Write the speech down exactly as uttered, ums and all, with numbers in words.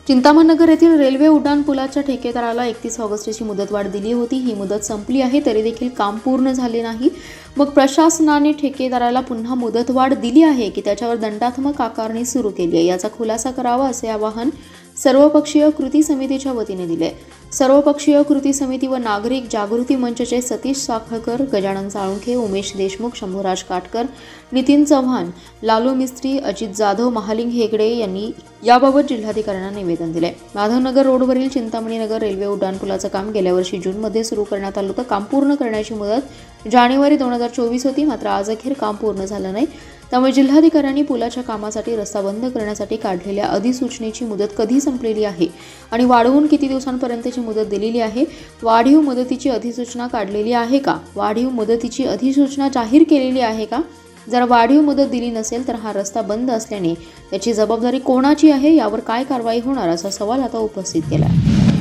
चिंतामणनगर येथील रेल्वे उड्डाणपुलाच्या ठेकेदाराला एकतीस ऑगस्टची मुदतवाढ दिली होती। ही मुदत संपली आहे तरी देखील काम पूर्ण झाले नाही। मग प्रशासनाने ठेकेदाराला पुन्हा मुदतवाढ दिली आहे की त्याच्यावर दंडात्मक आकारणी सुरू केली आहे याचा खुलासा करावा असे आवाहन सर्वपक्षीय कृती समितीच्या वतीने दिले। सर्वपक्षीय कृती समिती व नागरिक जागृती मंचचे सतीश साखळकर, गजानन साळुंखे, उमेश देशमुख, शंभूराज काटकर, नितीन चव्हाण, लालू मिस्त्री, अजित जाधव, महालिंग हेगडे यांनी याबाबत जिल्हाधिकाऱ्यांना निवेदन दिले। माधवनगर रोडवरील चिंतामणीनगर रेल्वे उड्डाणपुलाचं काम गेल्या वर्षी जून मध्ये सुरू करण्यात आलं होतं। काम पूर्ण करण्याची मुदत जानेवारी दोन हजार चोवीस होती, मात्र आज अखेर काम पूर्ण झालं नाही। त्यामुळे जिल्हाधिकाऱ्यांनी पुलाच्या कामासाठी रस्ता बंद करण्यासाठी काढलेल्या अधिसूचनेची मुदत कधी संपलेली आहे आणि वाढवून किती दिवसांपर्यंतची मुदत दिलेली आहे, वाढीव मुदतीची अधिसूचना काढलेली आहे का, वाढीव मुदतीची अधिसूचना जाहीर केलेली आहे का, जर वाढीव मुदत दिली नसेल तर हा रस्ता बंद असल्याने त्याची जबाबदारी कोणाची आहे, यावर काय कारवाई होणार असा सवाल आता उपस्थित केला आहे।